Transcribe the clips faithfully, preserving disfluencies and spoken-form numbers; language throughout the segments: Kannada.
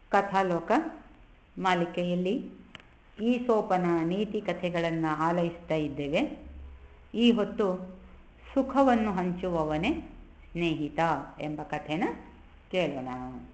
ಕಥಾಲೋಕ ಮಾಲಿಕೆಯಲ್ಲಿ ಈಸೋಪನ ನೀತಿ ಕಥೆಗಳನ್ನು ಆಲೈಸ್ತಾ ಇದ್ದೇವೆ. ಈ ಹೊತ್ತು ಸುಖವನ್ನು ಹಂಚುವವನೇ ಸ್ನೇಹಿತ ಎಂಬ ಕಥೆನ ಕೇಳೋಣ.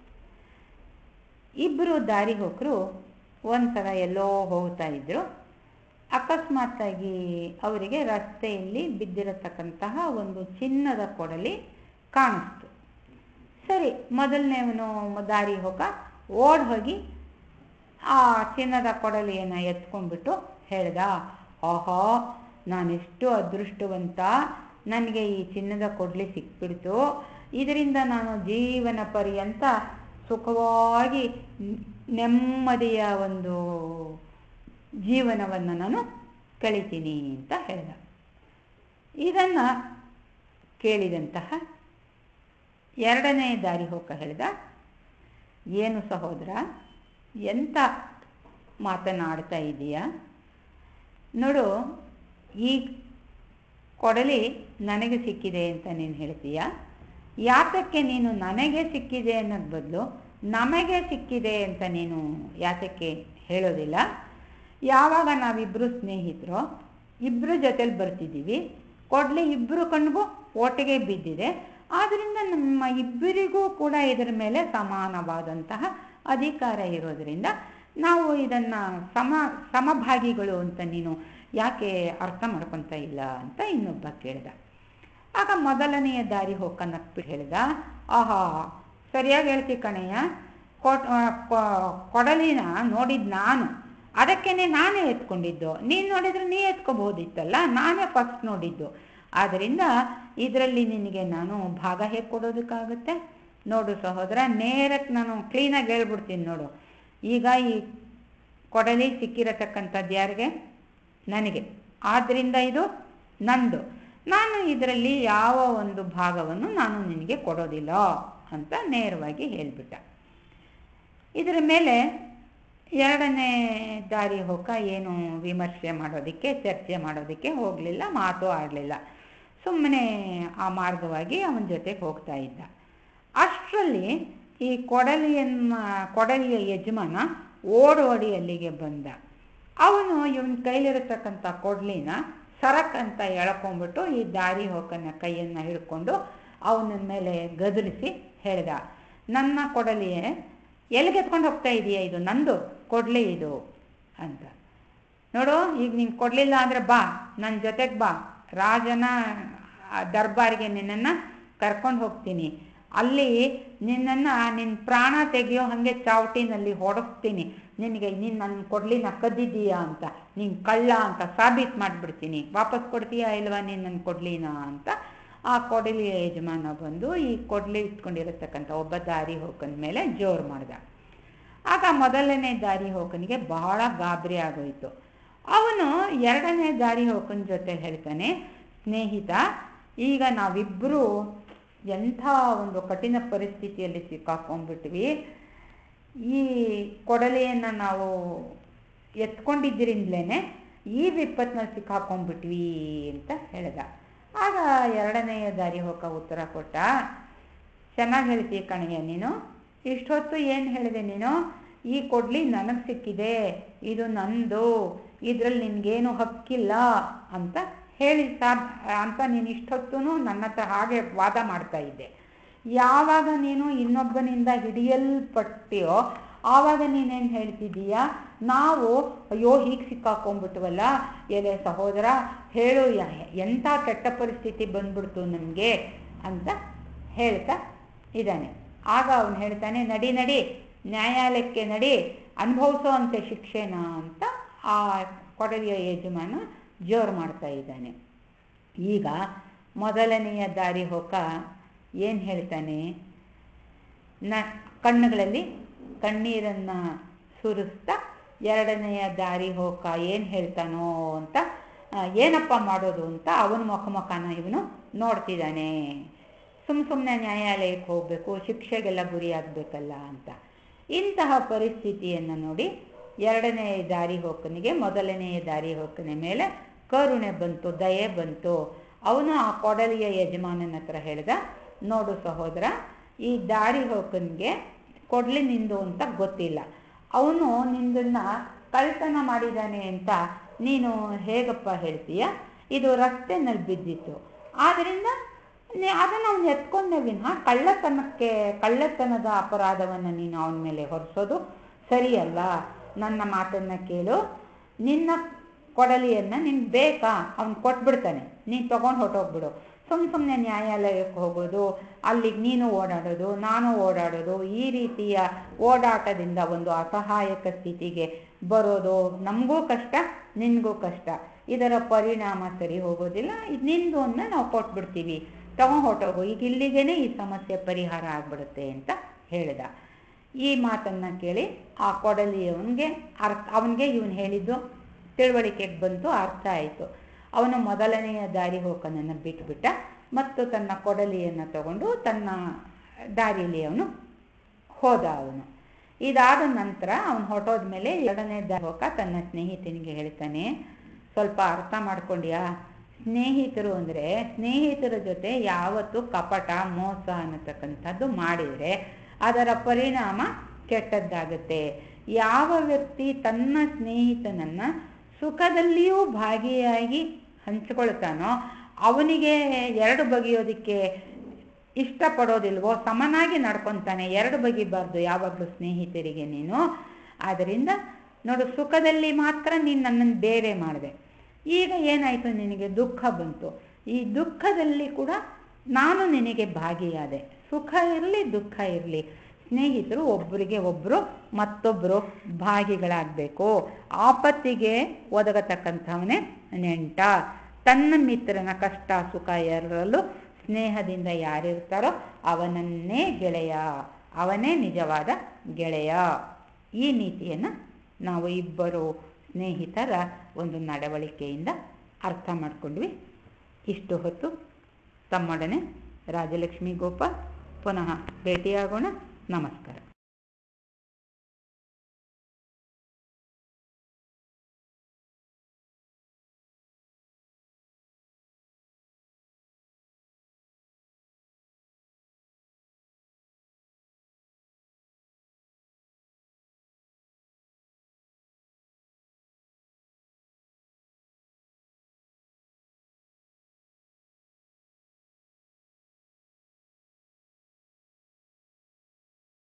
ಇಬ್ಬರು ದಾರಿ ಹೋಕರು ಒಂದ್ಸಲ ಎಲ್ಲೋ ಹೋಗ್ತಾ ಇದ್ರು. ಅಕಸ್ಮಾತ್ತಾಗಿ ಅವರಿಗೆ ರಸ್ತೆಯಲ್ಲಿ ಬಿದ್ದಿರತಕ್ಕಂತಹ ಒಂದು ಚಿನ್ನದ ಕೊಡಲಿ ಕಾಣಿಸ್ತು. ಸರಿ, ಮೊದಲನೇವನು ದಾರಿ ಹೋಗ ಓಡ್ ಹೋಗಿ ಆ ಚಿನ್ನದ ಕೊಡಲಿಯನ್ನು ಎತ್ಕೊಂಡ್ಬಿಟ್ಟು ಹೇಳ್ದ, ಆಹಾ, ನಾನೆಷ್ಟು ಅದೃಷ್ಟವಂತ, ನನಗೆ ಈ ಚಿನ್ನದ ಕೊಡಲಿ ಸಿಕ್ಬಿಡ್ತು, ಇದರಿಂದ ನಾನು ಜೀವನ ಪರ್ಯಂತ ಸುಖವಾಗಿ ನೆಮ್ಮದಿಯ ಒಂದು ಜೀವನವನ್ನು ನಾನು ಕಳಿತೀನಿ ಅಂತ ಹೇಳ್ದ. ಇದನ್ನು ಕೇಳಿದಂತಹ ಎರಡನೇ ದಾರಿ ಹೋಗ ಹೇಳ್ದ, ಏನು ಸಹೋದರ, ಎಂಥ ಮಾತನಾಡ್ತಾ ಇದೀಯ ನೋಡು, ಈ ಕೊಡಲಿ ನನಗೆ ಸಿಕ್ಕಿದೆ ಅಂತ ನೀನು ಹೇಳ್ತೀಯ, ಯಾತಕ್ಕೆ ನೀನು ನನಗೆ ಸಿಕ್ಕಿದೆ ಅನ್ನೋದು ಬದಲು ನಮಗೆ ಸಿಕ್ಕಿದೆ ಅಂತ ನೀನು ಯಾತಕ್ಕೆ ಹೇಳೋದಿಲ್ಲ? ಯಾವಾಗ ನಾವಿಬ್ಬರು ಸ್ನೇಹಿತರು ಇಬ್ಬರು ಜೊತೆಲಿ ಬರ್ತಿದ್ದೀವಿ, ಕೊಡಲಿ ಇಬ್ಬರು ಕಣ್ಗೂ ಒಟ್ಟಿಗೆ ಬಿದ್ದಿದೆ, ಆದ್ದರಿಂದ ನಮ್ಮ ಇಬ್ಬರಿಗೂ ಕೂಡ ಇದರ ಮೇಲೆ ಸಮಾನವಾದಂತಹ ಅಧಿಕಾರ ಇರೋದರಿಂದ ನಾವು ಇದನ್ನು ಸಮ ಸಮಭಾಗಿಗಳು ಅಂತ ನೀನು ಯಾಕೆ ಅರ್ಥ ಮಾಡ್ಕೊತಾ ಇಲ್ಲ ಅಂತ ಇನ್ನೊಬ್ಬ ಕೇಳ್ದ. ಆಗ ಮೊದಲನೆಯ ದಾರಿ ಹೋಗ ನಕ್ಬಿಟ್ಟು ಹೇಳ್ದ, ಆಹಾ, ಸರಿಯಾಗಿ ಹೇಳ್ತಿ ಕಣಯ್ಯ, ಕೊಡಲಿನ ನೋಡಿದ್ದು ನಾನು, ಅದಕ್ಕೇನೆ ನಾನೇ ಎತ್ಕೊಂಡಿದ್ದು, ನೀನು ನೋಡಿದ್ರೆ ನೀ ಎತ್ಕೋಬಹುದಿತ್ತಲ್ಲ, ನಾನೇ ಫಸ್ಟ್ ನೋಡಿದ್ದು, ಆದ್ದರಿಂದ ಇದರಲ್ಲಿ ನಿನಗೆ ನಾನು ಭಾಗ ಹೇಗೆ ಕೊಡೋದಕ್ಕಾಗುತ್ತೆ? ನೋಡು ಸಹೋದರ, ನೇರಕ್ಕೆ ನಾನು ಕ್ಲೀನಾಗಿ ಹೇಳ್ಬಿಡ್ತೀನಿ ನೋಡು, ಈಗ ಈ ಕೊಡಲಿ ಸಿಕ್ಕಿರತಕ್ಕಂಥದ್ದು ಯಾರಿಗೆ? ನನಗೆ, ಆದ್ದರಿಂದ ಇದು ನಂದು, ನಾನು ಇದರಲ್ಲಿ ಯಾವ ಒಂದು ಭಾಗವನ್ನು ನಾನು ನಿನಗೆ ಕೊಡೋದಿಲ್ಲ ಅಂತ ನೇರವಾಗಿ ಹೇಳಿಬಿಟ್ಟ. ಇದರ ಮೇಲೆ ಎರಡನೇ ದಾರಿ ಹೋಗ ಏನು ವಿಮರ್ಶೆ ಮಾಡೋದಕ್ಕೆ, ಚರ್ಚೆ ಮಾಡೋದಕ್ಕೆ ಹೋಗಲಿಲ್ಲ, ಮಾತು ಆಡಲಿಲ್ಲ, ಸುಮ್ಮನೆ ಆ ಮಾರ್ಗವಾಗಿ ಅವನ ಜೊತೆಗೆ ಹೋಗ್ತಾ ಇದ್ದ. ಅಷ್ಟರಲ್ಲಿ ಈ ಕೊಡಲಿಯನ್ನ ಕೊಡಲಿಯ ಯಜಮಾನ ಓಡೋಡಿ ಅಲ್ಲಿಗೆ ಬಂದ. ಅವನು ಇವನ ಕೈಲಿರತಕ್ಕಂಥ ಕೊಡಲಿನ ಸರಕ್ ಅಂತ ಎಳ್ಕೊಂಡ್ಬಿಟ್ಟು ಈ ದಾರಿ ಹೋಗನ ಕೈಯನ್ನು ಹಿಡ್ಕೊಂಡು ಅವನ ಮೇಲೆ ಗದರಿಸಿ ಹೇಳ್ದ, ನನ್ನ ಕೊಡಲಿಯೇ ಎಲ್ಲಿಗೆ ಎತ್ಕೊಂಡು ಹೋಗ್ತಾ ಇದೆಯಾ? ಇದು ನಂದು ಕೊಡಲಿ ಇದು ಅಂತ. ನೋಡು, ಈಗ ನೀನು ಕೊಡಲಿಲ್ಲ ಅಂದರೆ ಬಾ, ನನ್ನ ಜೊತೆಗೆ ಬಾ, ರಾಜನ ದರ್ಬಾರಿಗೆ ನಿನ್ನನ್ನು ಕರ್ಕೊಂಡು ಹೋಗ್ತೀನಿ, ಅಲ್ಲಿ ನಿನ್ನನ್ನು ನಿನ್ನ ಪ್ರಾಣ ತೆಗೆಯೋ ಹಾಗೆ ಚಾವಟಿನಲ್ಲಿ ಹೊಡೆಸ್ತೀನಿ, ನಿನಗೆ ನೀನು ನನ್ನ ಕೊಡಲಿನ ಕದ್ದಿದ್ದೀಯಾ ಅಂತ, ನೀನು ಕಳ್ಳ ಅಂತ ಸಾಬೀತು ಮಾಡಿಬಿಡ್ತೀನಿ, ವಾಪಸ್ ಕೊಡ್ತೀಯಾ ಇಲ್ವಾ ನೀನು ನನ್ನ ಕೊಡಲಿನ ಅಂತ ಆ ಕೊಡಲಿಯ ಯಜಮಾನ ಬಂದು ಈ ಕೊಡಲಿ ಇಟ್ಕೊಂಡಿರತಕ್ಕಂಥ ಒಬ್ಬ ದಾರಿ ಹೋಗನ ಮೇಲೆ ಜೋರು ಮಾಡ್ದ. ಆಗ ಮೊದಲನೇ ದಾರಿ ಹೋಗನಿಗೆ ಬಹಳ ಗಾಬರಿ ಆಗೋಯಿತು. ಅವನು ಎರಡನೇ ದಾರಿ ಹೋಗನ ಜೊತೆ ಹೇಳ್ತಾನೆ, ಸ್ನೇಹಿತ, ಈಗ ನಾವಿಬ್ಬರು ಎಂಥ ಒಂದು ಕಠಿಣ ಪರಿಸ್ಥಿತಿಯಲ್ಲಿ ಸಿಕ್ಕಾಕೊಂಡ್ಬಿಟ್ವಿ, ಈ ಕೊಡಲಿಯನ್ನು ನಾವು ಎತ್ಕೊಂಡಿದ್ದರಿಂದಲೇ ಈ ವಿಪತ್ತಿನಲ್ಲಿ ಸಿಕ್ಕಾಕೊಂಡ್ಬಿಟ್ವಿ ಅಂತ ಹೇಳ್ದ. ಆಗ ಎರಡನೆಯ ದಾರಿ ಹೋಗ ಉತ್ತರ ಕೊಟ್ಟ, ಚೆನ್ನಾಗಿ ಹೇಳ್ತೀಯ ಕಣಯ್ಯ ನೀನು, ಇಷ್ಟೊತ್ತು ಏನು ಹೇಳಿದೆ ನೀನು? ಈ ಕೊಡಲಿ ನನಗೆ ಸಿಕ್ಕಿದೆ, ಇದು ನಂದು, ಇದರಲ್ಲಿ ನಿನಗೇನು ಹಕ್ಕಿಲ್ಲ ಅಂತ ಹೇಳಿ ಸಾರ್ ಅಂತ ನೀನು ಇಷ್ಟೊತ್ತೂ ನನ್ನ ಹತ್ರ ಹಾಗೆ ವಾದ ಮಾಡ್ತಾ ಇದ್ದೆ. ಯಾವಾಗ ನೀನು ಇನ್ನೊಬ್ಬನಿಂದ ಹಿಡಿಯಲ್ಪಟ್ಟಿಯೋ ಆವಾಗ ನೀನೇನು ಹೇಳ್ತಿದ್ದೀಯಾ? ನಾವು ಅಯ್ಯೋ ಹೀಗೆ ಸಿಕ್ಕಾಕೊಂಡ್ಬಿಟ್ವಲ್ಲ, ಎಲೆ ಸಹೋದರ ಹೇಳು, ಎಂಥ ಕೆಟ್ಟ ಪರಿಸ್ಥಿತಿ ಬಂದ್ಬಿಡ್ತು ನನಗೆ ಅಂತ ಹೇಳ್ತಾ ಇದ್ದಾನೆ. ಆಗ ಅವನು ಹೇಳ್ತಾನೆ, ನಡಿ ನಡಿ ನ್ಯಾಯಾಲಯಕ್ಕೆ ನಡಿ, ಅನುಭವಿಸೋ ಅಂತೆ ಶಿಕ್ಷೆನ ಅಂತ ಆ ಕೊಡಲಿಯ ಯಜಮಾನ ಜೋರು ಮಾಡ್ತಾ ಇದ್ದಾನೆ. ಈಗ ಮೊದಲನೆಯ ದಾರಿ ಹೋಗ ಏನು ಹೇಳ್ತಾನೆ, ನ ಕಣ್ಣುಗಳಲ್ಲಿ ಕಣ್ಣೀರನ್ನು ಸುರಿಸ್ತಾ ಎರಡನೆಯ ದಾರಿ ಹೋಗ ಏನು ಹೇಳ್ತಾನೋ ಅಂತ, ಏನಪ್ಪ ಮಾಡೋದು ಅಂತ ಅವನ ಮುಖ ಮುಖನ ಇವನು ನೋಡ್ತಿದ್ದಾನೆ. ಸುಮ್ಮ ಸುಮ್ಮನೆ ನ್ಯಾಯಾಲಯಕ್ಕೆ ಹೋಗಬೇಕು, ಶಿಕ್ಷೆಗೆಲ್ಲ ಗುರಿಯಾಗಬೇಕಲ್ಲ ಅಂತ. ಇಂತಹ ಪರಿಸ್ಥಿತಿಯನ್ನು ನೋಡಿ ಎರಡನೆಯ ದಾರಿ ಹೋಗನಿಗೆ ಮೊದಲನೆಯ ದಾರಿ ಹೋಗನ ಮೇಲೆ ಕರುಣೆ ಬಂತು, ದಯೆ ಬಂತು. ಅವನು ಆ ಕೊಡಲಿಯ ಯಜಮಾನನ ಹತ್ರ ಹೇಳ್ದ, ನೋಡು ಸಹೋದರ, ಈ ದಾರಿ ಹೋಗನಿಗೆ ಕೊಡಲಿ ನಿಂದು ಅಂತ ಗೊತ್ತಿಲ್ಲ. ಅವನು ನಿಂದನ್ನು ಕಳ್ತನ ಮಾಡಿದ್ದಾನೆ ಅಂತ ನೀನು ಹೇಗಪ್ಪ ಹೇಳ್ತೀಯ? ಇದು ರಸ್ತೆನಲ್ಲಿ ಬಿದ್ದಿತ್ತು, ಆದ್ದರಿಂದ ಅದನ್ನು ಅವನು ಎತ್ಕೊಂಡೆ ವಿನಃ ಕಳ್ಳತನಕ್ಕೆ ಕಳ್ಳತನದ ಅಪರಾಧವನ್ನು ನೀನು ಅವನ ಮೇಲೆ ಹೊರಿಸೋದು ಸರಿಯಲ್ಲ. ನನ್ನ ಮಾತನ್ನು ಕೇಳು. ನಿನ್ನ ಕೊಡಲಿಯನ್ನು ನಿನ್ಗೆ ಬೇಕಾ? ಅವ್ನು ಕೊಟ್ಬಿಡ್ತಾನೆ, ನೀನು ತೊಗೊಂಡು ಹೊಟ್ಟೋಗ್ಬಿಡು. ಸುಮ್ಮ ಸುಮ್ಮನೆ ನ್ಯಾಯಾಲಯಕ್ಕೆ ಹೋಗೋದು, ಅಲ್ಲಿಗೆ ನೀನು ಓಡಾಡೋದು, ನಾನು ಓಡಾಡೋದು, ಈ ರೀತಿಯ ಓಡಾಟದಿಂದ ಒಂದು ಅಸಹಾಯಕ ಸ್ಥಿತಿಗೆ ಬರೋದು ನಮಗೂ ಕಷ್ಟ, ನಿನಗೂ ಕಷ್ಟ. ಇದರ ಪರಿಣಾಮ ಸರಿ ಹೋಗೋದಿಲ್ಲ. ಇದು ನಿಂದು ಅನ್ನ ನಾವು ಕೊಟ್ಬಿಡ್ತೀವಿ, ತಗೊಂಡು ಹೊಟ್ಟೋಗು, ಈಗ ಇಲ್ಲಿಗೇ ಈ ಸಮಸ್ಯೆ ಪರಿಹಾರ ಆಗ್ಬಿಡುತ್ತೆ ಅಂತ ಹೇಳ್ದ. ಈ ಮಾತನ್ನು ಕೇಳಿ ಆ ಕೊಡಲಿಯವನಿಗೆ ಅರ್ಥ ಅವನಿಗೆ ಇವನು ಹೇಳಿದ್ದು ತಿಳುವಳಿಕೆಗೆ ಬಂತು, ಅರ್ಥ ಆಯಿತು. ಅವನು ಮೊದಲನೆಯ ದಾರಿ ಹೋಕನನ್ನು ಬಿಟ್ಬಿಟ್ಟ ಮತ್ತು ತನ್ನ ಕೊಡಲಿಯನ್ನು ತಗೊಂಡು ತನ್ನ ದಾರಿಯಲ್ಲಿ ಅವನು ಹೋದ. ಅವನು ಇದಾದ ನಂತರ ಅವನು ಹೊಟ್ಟೋದ ಮೇಲೆ ಎರಡನೇ ದಾರಿ ಹೋಕ ತನ್ನ ಸ್ನೇಹಿತನಿಗೆ ಹೇಳ್ತಾನೆ, ಸ್ವಲ್ಪ ಅರ್ಥ ಮಾಡ್ಕೊಂಡ್ಯಾ? ಸ್ನೇಹಿತರು ಅಂದರೆ ಸ್ನೇಹಿತರ ಜೊತೆ ಯಾವತ್ತು ಕಪಟ ಮೋಸ ಅನ್ನತಕ್ಕಂಥದ್ದು ಮಾಡಿದರೆ ಅದರ ಪರಿಣಾಮ ಕೆಟ್ಟದ್ದಾಗುತ್ತೆ. ಯಾವ ವ್ಯಕ್ತಿ ತನ್ನ ಸ್ನೇಹಿತನನ್ನು ಸುಖದಲ್ಲಿಯೂ ಭಾಗಿಯಾಗಿ ಹಂಚ್ಕೊಳ್ತಾನೋ ಅವನಿಗೆ ಎರಡು ಬಗೆಯೋದಕ್ಕೆ ಇಷ್ಟಪಡೋದಿಲ್ವೋ, ಸಮನಾಗಿ ನಡ್ಕೊತಾನೆ. ಎರಡು ಬಗೆಬಾರ್ದು ಯಾವಾಗಲೂ ಸ್ನೇಹಿತರಿಗೆ ನೀನು. ಆದ್ದರಿಂದ ನೋಡು, ಸುಖದಲ್ಲಿ ಮಾತ್ರ ನೀನು ನನ್ನನ್ನು ಬೇರೆ ಮಾಡಿದೆ, ಈಗ ಏನಾಯಿತು, ನಿನಗೆ ದುಃಖ ಬಂತು. ಈ ದುಃಖದಲ್ಲಿ ಕೂಡ ನಾನು ನಿನಗೆ ಭಾಗಿಯಾದೆ. ಸುಖ ಇರಲಿ ದುಃಖ ಇರಲಿ, ಸ್ನೇಹಿತರು ಒಬ್ಬರಿಗೆ ಒಬ್ಬರು ಮತ್ತೊಬ್ಬರು ಭಾಗಿಗಳಾಗಬೇಕು. ಆಪತ್ತಿಗೆ ಒದಗತಕ್ಕಂಥವನೇ ನೆಂಟ. ತನ್ನ ಮಿತ್ರನ ಕಷ್ಟ ಸುಖ ಎರರಲು ಸ್ನೇಹದಿಂದ ಯಾರಿರ್ತಾರೋ ಅವನನ್ನೇ ಗೆಳೆಯ, ಅವನೇ ನಿಜವಾದ ಗೆಳೆಯ. ಈ ನೀತಿಯನ್ನು ನಾವು ಇಬ್ಬರು ಸ್ನೇಹಿತರ ಒಂದು ನಡವಳಿಕೆಯಿಂದ ಅರ್ಥ ಮಾಡಿಕೊಂಡ್ವಿ. ಇಷ್ಟು ಹೊತ್ತು ತಮ್ಮೊಡನೆ ರಾಜಲಕ್ಷ್ಮಿ ಗೋಪಾಲ್. ಪುನಃ ಭೇಟಿಯಾಗೋಣ. ನಮಸ್ಕಾರ.